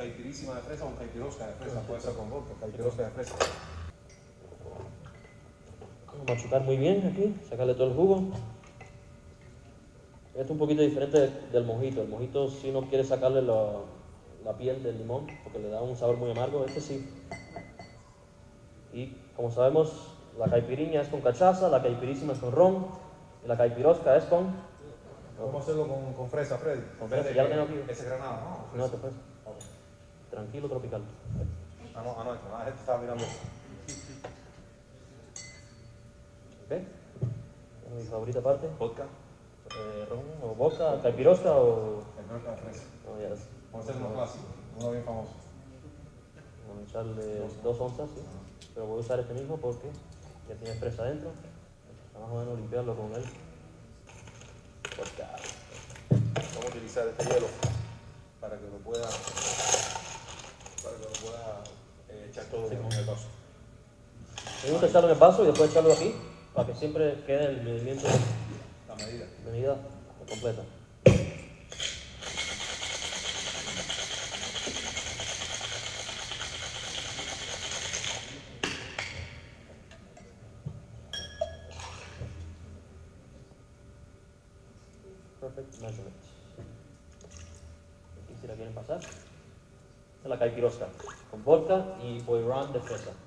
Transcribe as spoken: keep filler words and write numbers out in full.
caipirísima de fresa o un caipirosca de fresa, puede ser con vodka, caipirosca de fresa. Vamos a machucar muy bien aquí, sacarle todo el jugo. Este es un poquito diferente del mojito. El mojito si no quiere sacarle la, la piel del limón porque le da un sabor muy amargo, este sí. Y como sabemos, la caipiriña es con cachaza, la caipirísima es con ron y la caipirosca es con... Vamos a hacerlo con, con fresa, Freddy. Con fresa, ya lo tengo aquí. Ese granado, ¿no? No, te fresa. Okay. Tranquilo, tropical. Ah, no, ah, no, la gente estaba mirando. ¿Ok? Mi favorita parte. Vodka. Eh, ron o vodka, caipirosca o... Caipirosca de fresa. No, ya es. Vamos a hacer uno clásico, uno bien famoso. Vamos a echarle dos onzas, sí. Pero voy a usar este mismo porque ya tiene fresa adentro. Vamos a menos limpiarlo con él. Vodka. Vamos a utilizar este hielo para que lo pueda, para que lo pueda eh, echar todo Sí, en el vaso. Me gusta echarlo en el vaso y después echarlo aquí para que siempre quede el movimiento La medida. de medida completa. Perfect measurement. Aquí si la quieren pasar. Esta es la caipirosca con vodka y boy ron de fresa.